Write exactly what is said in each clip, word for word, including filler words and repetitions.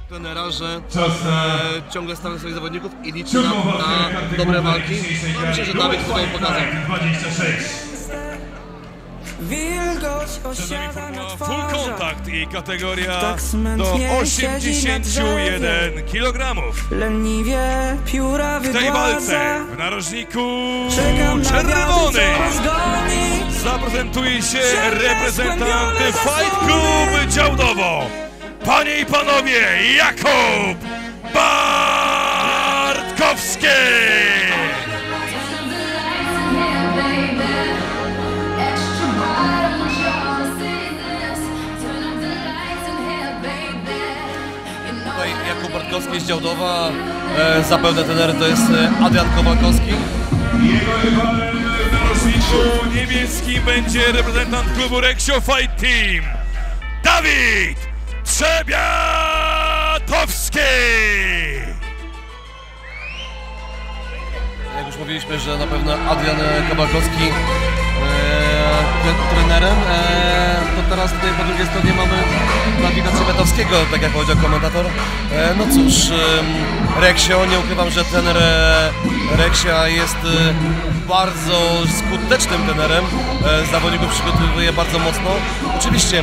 trenera, że e, ciągle stawia swoich zawodników i liczy na, na dobre walki. No, myślę, że Dawid tutaj pokazał. Full kontakt i kategoria do osiemdziesięciu jeden kilogramów. W tej walce w narożniku czerwony zaprezentuje się reprezentant Fight Club Działdowo. Panie i panowie, Jakub Bartkowski! Tutaj Jakub Bartkowski z Działdowa, e, zapewne trener to jest Adrian Kowalkowski. Jego rywalem w narożniku niebieskim będzie reprezentant klubu Reksio Fight Team, Dawid Trzebiatowski! Jak już mówiliśmy, że na pewno Adrian Kowalkowski e, trenerem, e, to teraz tutaj po drugiej stronie mamy Dawida Trzebiatowskiego, tak jak powiedział komentator. E, no cóż, e, Reksio, nie ukrywam, że trener Reksia jest e, bardzo skutecznym trenerem, e, zawodników przygotowuje bardzo mocno. Oczywiście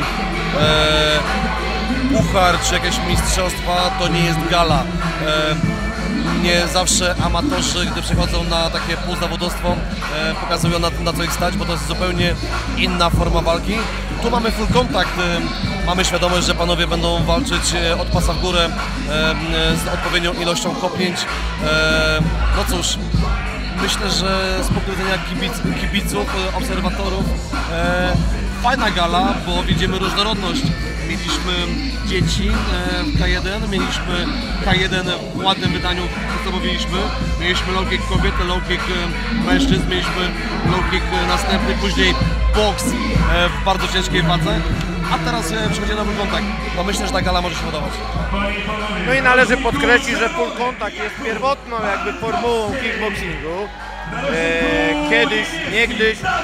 e, puchar czy jakieś mistrzostwa to nie jest gala. E, Nie zawsze amatorzy, gdy przechodzą na takie półzawodowstwo, e, pokazują na, na co ich stać, bo to jest zupełnie inna forma walki. Tu mamy full kontakt, e, mamy świadomość, że panowie będą walczyć e, od pasa w górę e, z odpowiednią ilością kopnięć. E, no cóż, myślę, że z punktu widzenia kibic, kibiców, obserwatorów, e, fajna gala, bo widzimy różnorodność. Mieliśmy dzieci w K jeden, mieliśmy K jeden w ładnym wydaniu, co mówiliśmy. Mieliśmy low kick kobiety, low kick mężczyzn, mieliśmy low kick następny, później boks w bardzo ciężkiej wadze. A teraz przychodzi nowy kontakt. No myślę, że ta gala może się podobać. No i należy podkreślić, że full kontakt jest pierwotną jakby formułą kickboxingu. E, kiedyś, niegdyś e,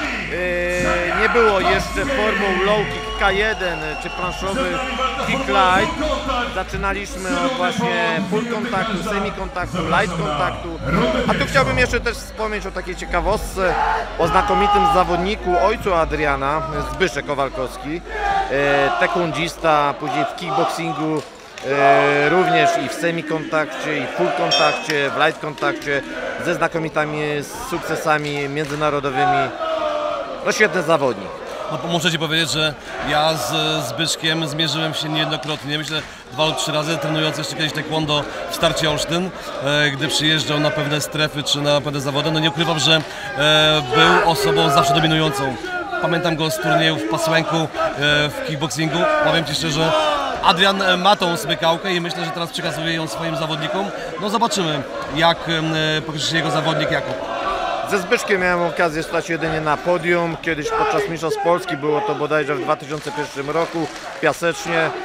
nie było jeszcze formuł low kick K jeden czy planszowy kick light. Zaczynaliśmy od właśnie full kontaktu, semi kontaktu, light kontaktu. A tu chciałbym jeszcze też wspomnieć o takiej ciekawostce, o znakomitym zawodniku, ojcu Adriana, Zbyszek Kowalkowski, e, tekundista, później w kickboxingu. E, również i w semi-kontakcie, i w full kontakcie, w light kontakcie, ze znakomitymi sukcesami międzynarodowymi. No świetny zawodnik. No, muszę Ci powiedzieć, że ja z Zbyszkiem zmierzyłem się niejednokrotnie. Myślę, dwa lub trzy razy, trenując jeszcze kiedyś taekwondo w Starcie Olsztyn, e, gdy przyjeżdżał na pewne strefy czy na pewne zawody. No nie ukrywam, że e, był osobą zawsze dominującą. Pamiętam go z turniejów w Pasłęku e, w kickboxingu. Powiem Ci szczerze, Adrian ma tą smykałkę i myślę, że teraz przekazuje ją swoim zawodnikom. No zobaczymy, jak e, pokryje się jego zawodnik Jakub. Ze Zbyszkiem miałem okazję stać jedynie na podium. Kiedyś podczas Mistrzostw Polski, było to bodajże w dwa tysiące pierwszym roku w Piasecznie. E,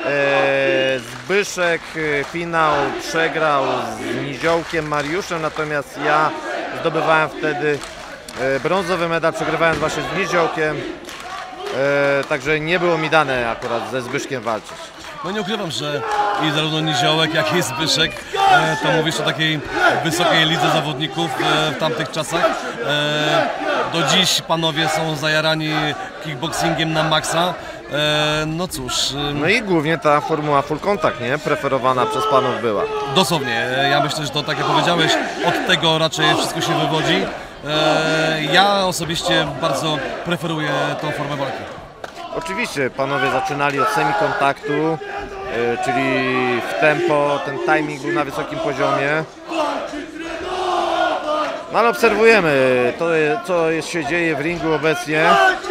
Zbyszek finał przegrał z Niziołkiem Mariuszem, natomiast ja zdobywałem wtedy e, brązowy medal, przegrywając właśnie z Niziołkiem. E, także nie było mi dane akurat ze Zbyszkiem walczyć. No nie ukrywam, że i zarówno Niziołek, jak i Zbyszek, e, to mówisz o takiej wysokiej lidze zawodników e, w tamtych czasach. E, do dziś panowie są zajarani kickboxingiem na maksa. E, no cóż. E, no i głównie ta formuła full contact, nie? Preferowana przez panów była. Dosłownie. E, ja myślę, że to, tak jak powiedziałeś, od tego raczej wszystko się wywodzi. E, ja osobiście bardzo preferuję tą formę walki. Oczywiście panowie zaczynali od semi-kontaktu, yy, czyli w tempo, ten timing był na wysokim poziomie. No ale obserwujemy to, co jest, się dzieje w ringu obecnie.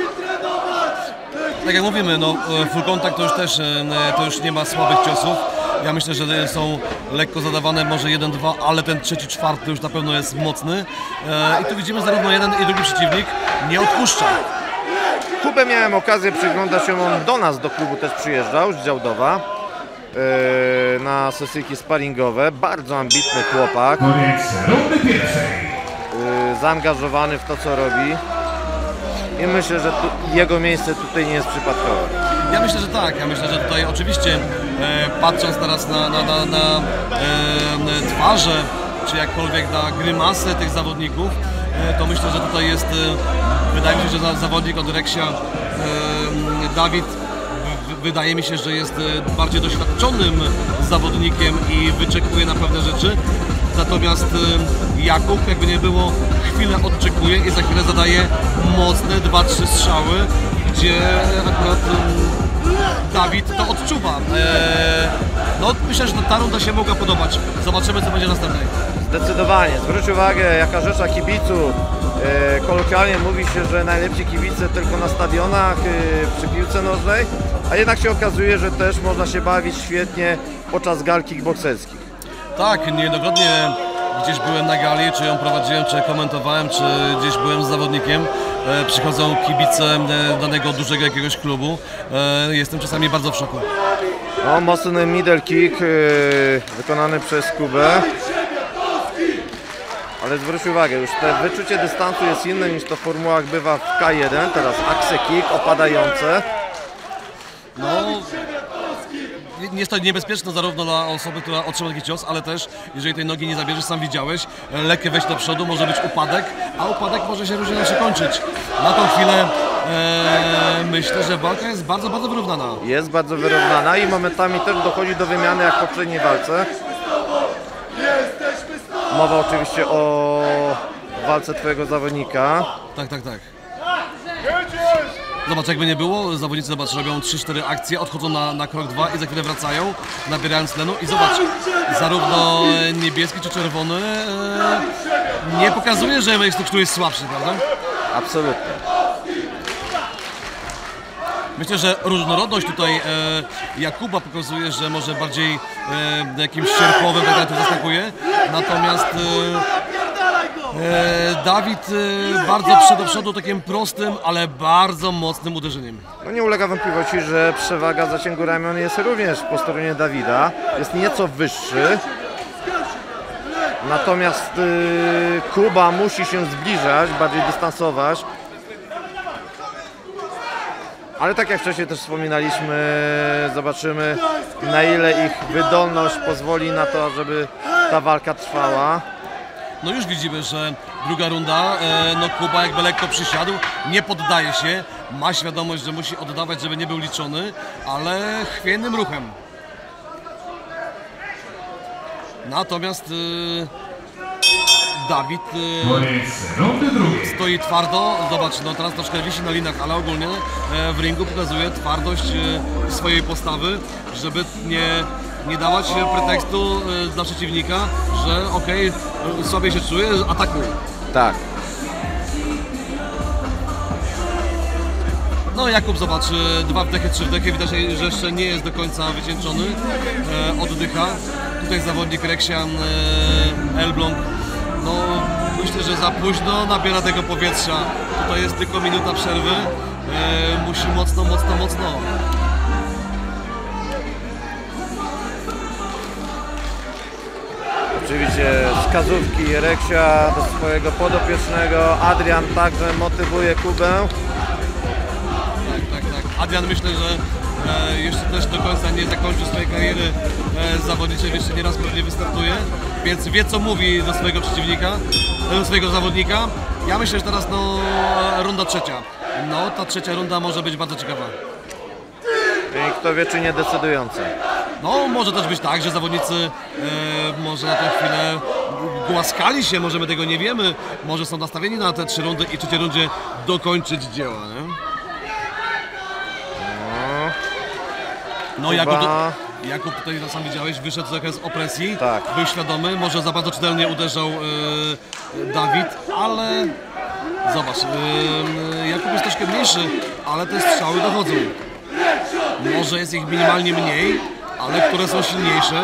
Tak jak mówimy, no, full contact to już też to już nie ma słabych ciosów. Ja myślę, że są lekko zadawane może jeden, dwa, ale ten trzeci, czwarty już na pewno jest mocny. I tu widzimy zarówno jeden i drugi przeciwnik nie odpuszcza. Kubę miałem okazję przyglądać się, on do nas, do klubu też przyjeżdżał z Działdowa yy, na sesyjki sparingowe. Bardzo ambitny chłopak, yy, zaangażowany w to, co robi i myślę, że tu, jego miejsce tutaj nie jest przypadkowe. Ja myślę, że tak. Ja myślę, że tutaj oczywiście e, patrząc teraz na, na, na, na e, twarze, czy jakkolwiek na grymasy tych zawodników, e, to myślę, że tutaj jest, e, wydaje mi się, że za, zawodnik od Reksia, e, Dawid, w, wydaje mi się, że jest e, bardziej doświadczonym zawodnikiem i wyczekuje na pewne rzeczy. Natomiast e, Jakub, jakby nie było, chwilę odczekuje i za chwilę zadaje mocne dwa trzy strzały, gdzie akurat e, Dawid to odczuwa. E, no myślę, że ta runda się mogła podobać. Zobaczymy, co będzie następnej. Zdecydowanie. Zwróć uwagę, jaka rzesza kibiców. E, kolokwialnie mówi się, że najlepsi kibice tylko na stadionach, e, przy piłce nożnej, a jednak się okazuje, że też można się bawić świetnie podczas gal kickbokserskich. Tak, niejednokrotnie gdzieś byłem na gali, czy ją prowadziłem, czy komentowałem, czy gdzieś byłem z zawodnikiem. E, przychodzą kibice e, danego dużego jakiegoś klubu. E, jestem czasami bardzo w szoku. No, mocny middle kick yy, wykonany przez Kubę. Ale zwróć uwagę, już te wyczucie dystansu jest inne niż to w formułach bywa w K jeden. Teraz axe kick opadające. No, jest to niebezpieczne zarówno dla osoby, która otrzyma taki cios, ale też, jeżeli tej nogi nie zabierzesz, sam widziałeś, lekkie wejść do przodu, może być upadek, a upadek może się różnie się kończyć. Na tą chwilę e, myślę, że walka jest bardzo, bardzo wyrównana. Jest bardzo wyrównana i momentami też dochodzi do wymiany jak w poprzedniej walce. Mowa oczywiście o walce twojego zawodnika. Tak, tak, tak. Zobacz, jakby nie było, zawodnicy zobacz, robią trzy cztery akcje, odchodzą na, na krok dwa i za chwilę wracają, nabierając tlenu i zobacz, zarówno niebieski czy czerwony e, nie pokazuje, że jest to któryś słabszy, prawda? Absolutnie. Myślę, że różnorodność tutaj e, Jakuba pokazuje, że może bardziej e, jakimś sierpowym tak tu zaskakuje, natomiast e, e, Dawid e, bardzo przed do przodu takim prostym, ale bardzo mocnym uderzeniem. No nie ulega wątpliwości, że przewaga zasięgu ramion jest również po stronie Dawida. Jest nieco wyższy. Natomiast yy, Kuba musi się zbliżać, bardziej dystansować. Ale tak jak wcześniej też wspominaliśmy, zobaczymy, na ile ich wydolność pozwoli na to, żeby ta walka trwała. No już widzimy, że druga runda, e, no Kuba jakby lekko przysiadł, nie poddaje się, ma świadomość, że musi oddawać, żeby nie był liczony, ale chwiejnym ruchem. Natomiast e, Dawid e, stoi twardo, zobacz, no teraz troszkę wisi na linach, ale ogólnie e, w ringu pokazuje twardość e, swojej postawy, żeby nie, nie dawać pretekstu e, dla przeciwnika, że okej, okay, słabiej się czuje, atakuj. Tak. No Jakub, zobacz, e, dwa wdechy, trzy wdechy, widać, że jeszcze nie jest do końca wycieńczony, e, oddycha. Tutaj zawodnik Reksia e, Elbląg. No, myślę, że za późno nabiera tego powietrza. Tutaj jest tylko minuta przerwy. E, musi mocno, mocno, mocno. Oczywiście wskazówki Reksia do swojego podopiecznego. Adrian także motywuje Kubę. Tak, tak, tak. Adrian, myślę, że e, jeszcze też do końca nie zakończył swojej kariery e, zawodniczej, jeszcze nieraz pewnie wystartuje, więc wie, co mówi do swojego przeciwnika, do swojego zawodnika. Ja myślę, że teraz no, runda trzecia. No, ta trzecia runda może być bardzo ciekawa. I kto wie, czy nie decydująca. No, może też być tak, że zawodnicy e, może na tę chwilę głaskali się, może my tego nie wiemy, może są nastawieni na te trzy rundy i w trzeciej rundzie dokończyć dzieła, nie? No, Jakub, Jakub tutaj sam widziałeś, wyszedł trochę z opresji, tak. Był świadomy, może za bardzo czytelnie uderzał e, Dawid, ale zobacz, e, Jakub jest troszkę mniejszy, ale te strzały dochodzą. Może jest ich minimalnie mniej, ale które są silniejsze.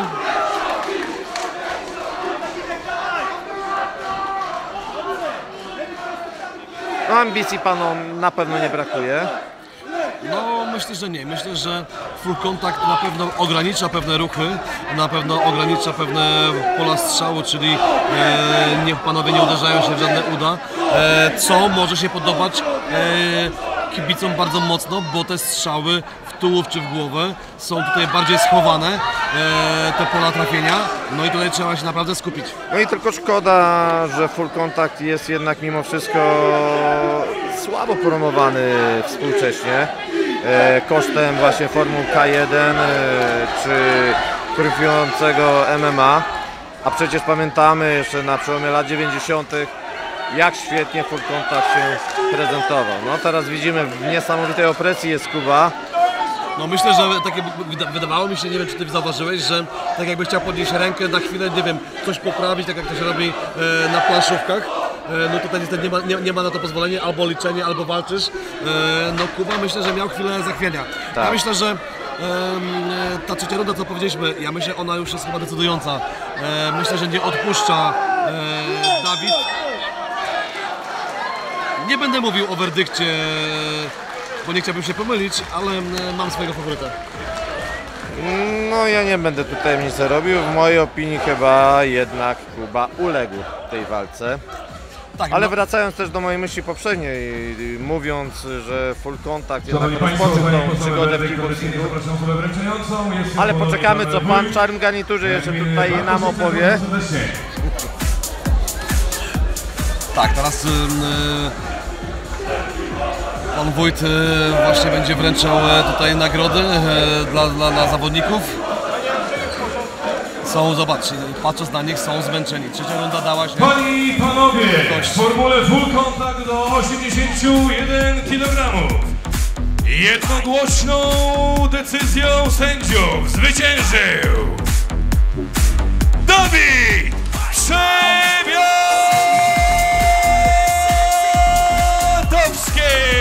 No, ambicji panom na pewno nie brakuje. No, myślę, że nie. Myślę, że full contact na pewno ogranicza pewne ruchy, na pewno ogranicza pewne pola strzału, czyli e, niech panowie nie uderzają się w żadne uda, e, co może się podobać e, kibicom bardzo mocno, bo te strzały w tułów czy w głowę, są tutaj bardziej schowane e, te pola trafienia, no i tutaj trzeba się naprawdę skupić. No i tylko szkoda, że Full Contact jest jednak mimo wszystko słabo promowany współcześnie, e, kosztem właśnie formuł K jeden e, czy triumfującego M M A, a przecież pamiętamy jeszcze na przełomie lat dziewięćdziesiątych jak świetnie Full Contact się prezentował. No teraz widzimy, w niesamowitej opresji jest Kuba. No myślę, że takie wyda- wydawało mi się, nie wiem czy ty zauważyłeś, że tak jakby chciał podnieść rękę na chwilę, nie wiem, coś poprawić, tak jak to się robi e, na planszówkach. E, no tutaj niestety nie ma, nie, nie ma na to pozwolenia, albo liczenie, albo walczysz. E, no Kuba myślę, że miał chwilę zachwiania. Tak. Ja myślę, że em, ta trzecia runda, co powiedzieliśmy, ja myślę, ona już jest chyba decydująca. E, myślę, że nie odpuszcza e, Dawid. Nie będę mówił o werdykcie, bo nie chciałbym się pomylić, ale mam swojego faworyta. No ja nie będę tutaj tajemnicy robił, w mojej opinii chyba jednak Kuba uległ tej walce. Tak, Ale no, wracając też do mojej myśli poprzedniej, mówiąc, że Full Contact jednak Szanowni Państwo, rozpoczął zanim tą poznamy przygodę w dalej kickboxingu. kolejnego, zapraszam osobę wręczającą. Jest Ale to poczekamy, co Paweł pan w Wójt. czarnym garniturze jeszcze tutaj Bardzo nam serdecznie, opowie. bardzo serdecznie. tak, teraz y, pan wójt y, właśnie będzie wręczał e, tutaj nagrody e, dla, dla, dla zawodników. Są, zobaczcie, patrząc na nich, są zmęczeni. Trzecia runda dała się. Panie i panowie, Dość. w formule Full Contact do osiemdziesiąt jeden kilogramów. Jednogłośną decyzją sędziów zwyciężył Dawid Przewiatowski!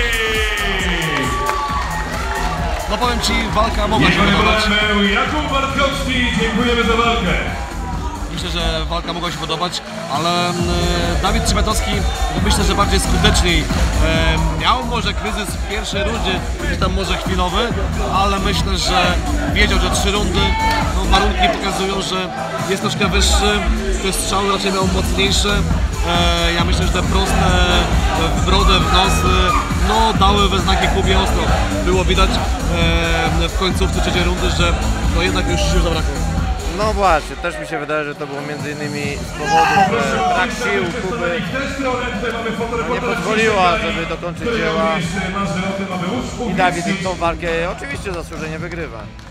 No powiem ci, walka mogła się Jego podobać. rywalem Jakub Bartkowski, dziękujemy za walkę. Myślę, że walka mogła się podobać, ale mm, Dawid Trzymetowski myślę, że bardziej skuteczniej. E, miał może kryzys w pierwszej rundzie, gdzieś tam może chwilowy, ale myślę, że wiedział, że trzy rundy, no, warunki pokazują, że jest troszkę wyższy, te strzały raczej miał mocniejsze. E, ja myślę, że te proste w brodę, w nos, no dały we znaki Kubie ostro. Było widać e, w końcówce trzeciej rundy, że no jednak już sił zabrakło. No właśnie, też mi się wydaje, że to było między innymi z powodu, że brak sił Kuby nie pozwoliła, żeby dokończyć dzieła i Dawid tą walkę oczywiście zasłużenie wygrywa.